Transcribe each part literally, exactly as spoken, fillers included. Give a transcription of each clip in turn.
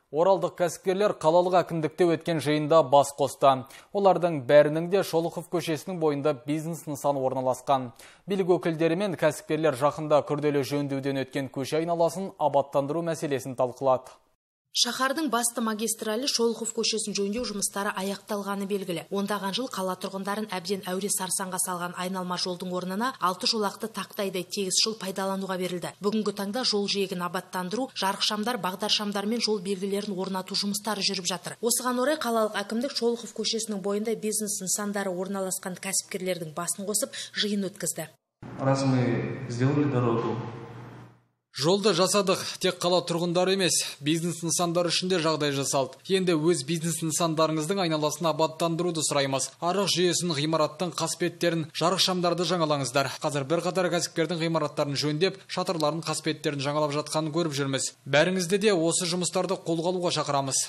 Оралдық кәсіпкерлер қалалық әкімдікте өткен жиында бас қосты. Олардың бәрінің де Шолохов көшесінің бойында бизнес нысаны орналасқан. Билік өкілдері мен кәсіпкерлер жақында күрделі жөндеуден өткен көше айналасын абаттандыру мәселесін талқылады. Шаһардың басты магистралі Шолохов көшесін жөндеу жұмыстары аяқталғаны белгілі. Ондаған жыл қала тұрғындарын әбден әуре сарсаңға салған айналма жолдың орнына алты жолақты тақтайдай тегіс жол пайдалануға берілді. Бүгінгі таңда жол жиегін абаттандыру, жарықшамдар, бағдаршамдар мен жол белгілерін орнату жұмыстары жүріп жатыр. Осыған орай қалалық әкімдік Шолохов көшесінің бойында бизнес нысандары орналасқан кәсіпкерлердің басын қосып жиын өткізді. Раз мы сделали дорогу, Жолды жасадық, тек қала тұрғындары емес, бизнес нысандар үшін де жағдай жасалды. Енді өз бизнес нысандарыңыздың айналасын абаттандыруды сұраймыз. Арық жүйесін, ғимараттың қасбеттерін, жарықшамдарды жаңалаңыздар. Қазір бір қатар кәсіпкердің ғимараттарын жөндеп, шатырларын, қасбеттерін жаңалап жатқанын көріп жүрміз. Бәріңізді де осы жұмыстарды қолға алуға шақырамыз.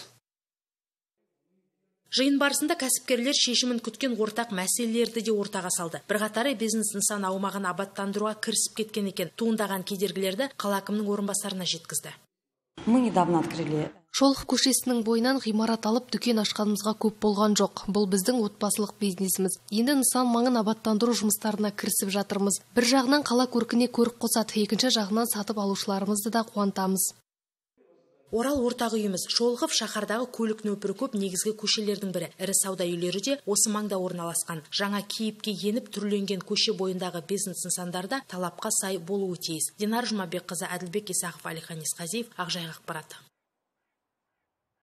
Жиын барысында кәсіпкерлер шешімін күткен ортақ мәселелерді де ортаға салды. Бірқатары бизнес нысан аумағын абаттандыруға кірісіп кеткен екен. Туындаған кедергілерді қала әкімінің орынбасарына жеткізді. Мы недавно открыли. Шолохов көшесінің бойынан ғимарат алып дүкен ашқанымызға көп болған жоқ. Бұл біздің отбасылық бизнесіміз. Енді нысан маңын абаттандыру жұмыстарына кірісіп жатырмыз. Бір жағынан қала көркіне көрік қосады, екінші жағынан сатып алушыларымызды да қуантамыз. Орал ортақ үйіміз. Шолохов шаһардағы көлік нөпірі көп негізгі көшелердің бірі. Ірі сауда үйлері де осы маңда орналасқан. Жаңа кейіпке еніп түрленген көше бойындағы бизнес нысандарда талапқа сай болуы тиіс. Динар Жұмабекқызы, Әділбек Исақов, Алихан Есқазиев, Ақжайық ақпарат.